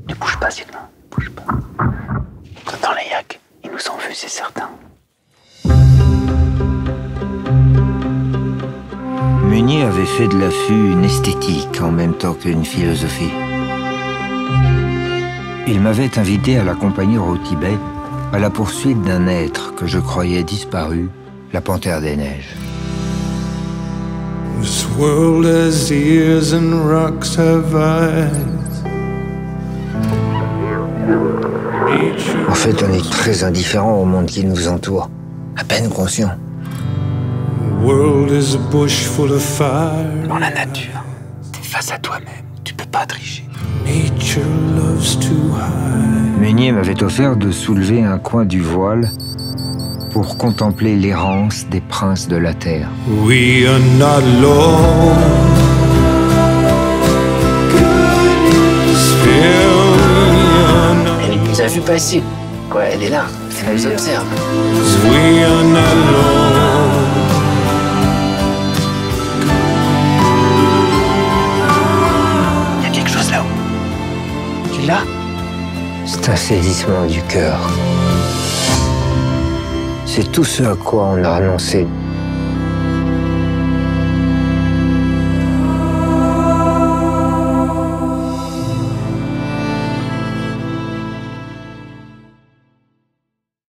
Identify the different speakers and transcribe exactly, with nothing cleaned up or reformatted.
Speaker 1: Ne bouge pas, Sylvain, bouge pas. Dans les yaks, ils nous ont vus, c'est certain.
Speaker 2: Meunier avait fait de l'affût une esthétique en même temps qu'une philosophie. Il m'avait invité à l'accompagner au Tibet à la poursuite d'un être que je croyais disparu, la panthère des neiges.
Speaker 3: This world has ears and rocks have eyes.
Speaker 2: En fait, on est très indifférent au monde qui nous entoure, à peine conscient.
Speaker 3: The world is a bush full of fire.
Speaker 1: Dans la nature, t'es face à toi-même, tu peux pas tricher.
Speaker 3: Nature loves to hide.
Speaker 2: Meunier m'avait offert de soulever un coin du voile pour contempler l'errance des princes de la terre.
Speaker 3: We are not alone.
Speaker 1: Elle nous a vu passer. Quoi, elle est là, elle nous observe.
Speaker 3: We are not alone.
Speaker 1: Il y a quelque chose là-haut. Tu l'as?
Speaker 2: C'est un saisissement du cœur. C'est tout ce à quoi on a renoncé.